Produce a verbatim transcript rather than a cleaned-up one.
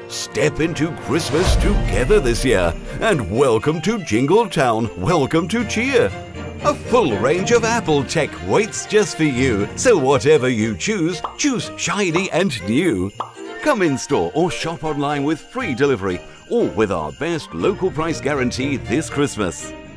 Step into Christmas together this year, and welcome to Jingle Town, welcome to cheer. A full range of Apple tech waits just for you, so whatever you choose, choose shiny and new. Come in store or shop online with free delivery, or with our best local price guarantee this Christmas.